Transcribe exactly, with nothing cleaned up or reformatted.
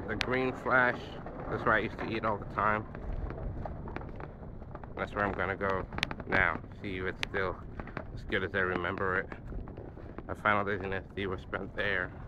the green flash. That's where I used to eat all the time. That's where I'm gonna go now. See if it's still as good as I remember it. My final days in S D were spent there.